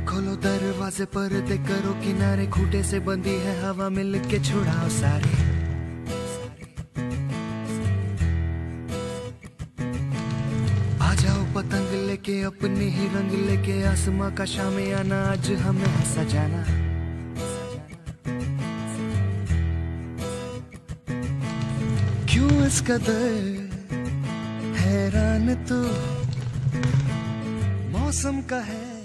खोलो दरवाजे पर्दे करो किनारे, खूंटे से बंधी है हवा मिल के छुड़ाओ सारे। आ जाओ पतंग लेके अपने ही रंग लेके, आसमां का शाम आना आज हमें है सजाना। क्यों इस कदर हैरान तू मौसम का है